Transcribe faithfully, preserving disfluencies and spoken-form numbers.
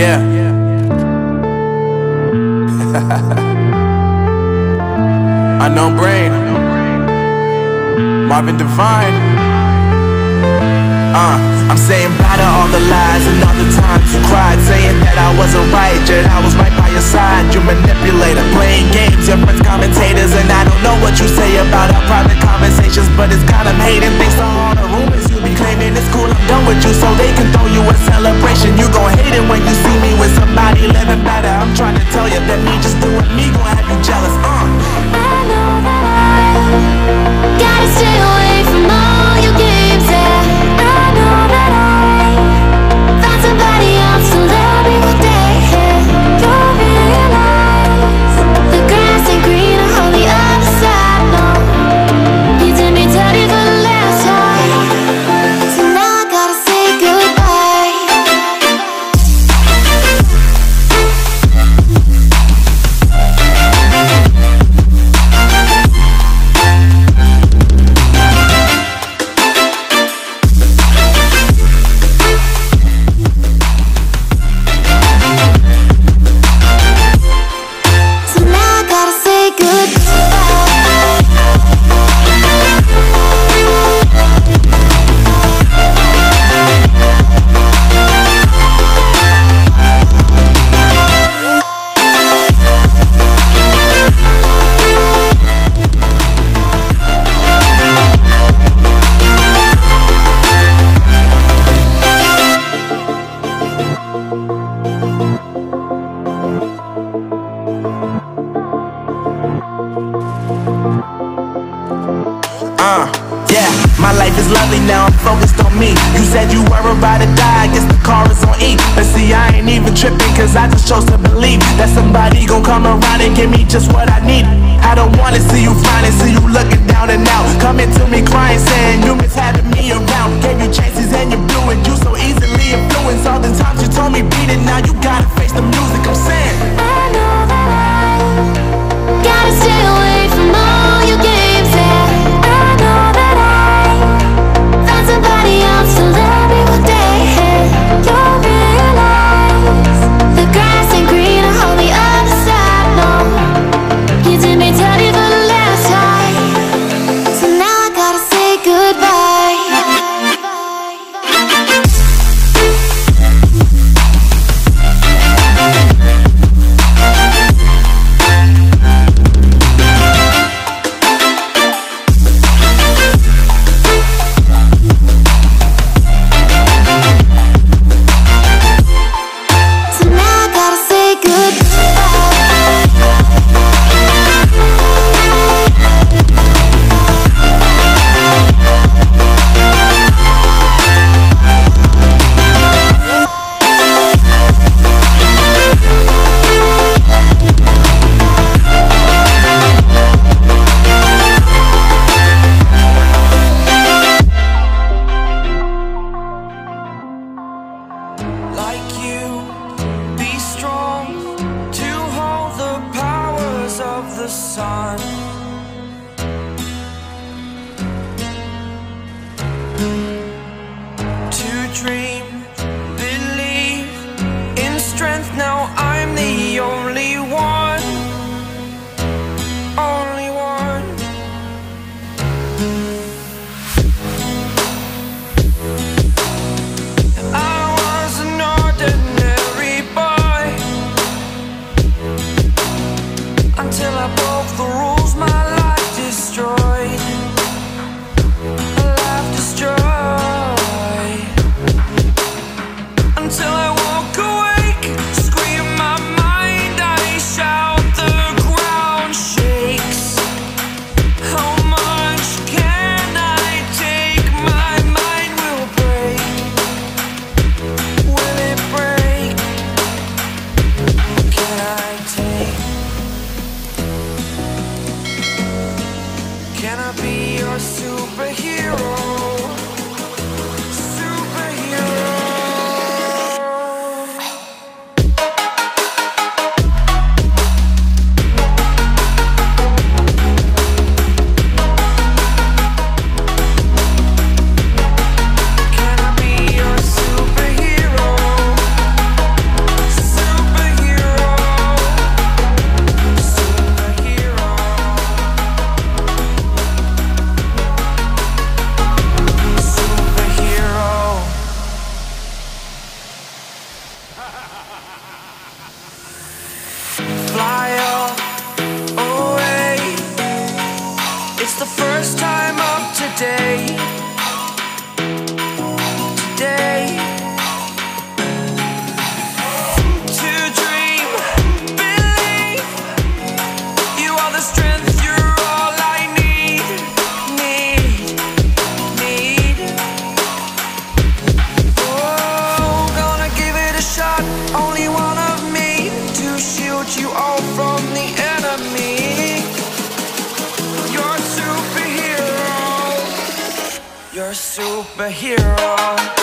Yeah. Unknown Brain, Marvin Divine. Uh, I'm saying bye to all the lies and all the times you cried, saying that I wasn't right, yet I was right by your side. You manipulator, playing games, your friends commentators, and I don't know what you say about our private conversations, but it's kind of hating. Thanks to all the rumors you be claiming, it's cool, I'm done with you, so they can throw you a celebration. You gon' hate it when you see me with somebody living better. I'm trying to tell you that me just doing me gon' have you jealous. Uh. I know that I gotta stay away from all your games, yeah. I know that I found somebody else to love me one day, yeah. You'll realize the grass ain't greener on the other side, no. You did me dirty for the last time, so now I gotta say goodbye. So now I gotta say Uh, yeah, my life is lovely now, I'm focused on me. You said you were about to die, I guess the car is on E. But see, I ain't even tripping, cause I just chose to believe that somebody gon' come around and give me just what I need. I don't wanna see you flying and see you looking down and out, coming to me crying, saying you miss having me around. Gave you chances and you blew it, you so easily influenced. All the times you told me beat it, now you gotta face the music. I'm saying I know that I gotta stay away from all your games, yeah. I know that I found somebody else to love me one day, yeah. You'll realize the grass ain't greener on the other side, no. You did me dirty for the last time, so now I gotta say goodbye. So now I gotta say like you, be strong to hold the powers of the sun. To dream, believe in strength, now I'm the only one, only one. I was an ordinary boy until I broke the rules, my life destroyed, a life destroyed. superhero.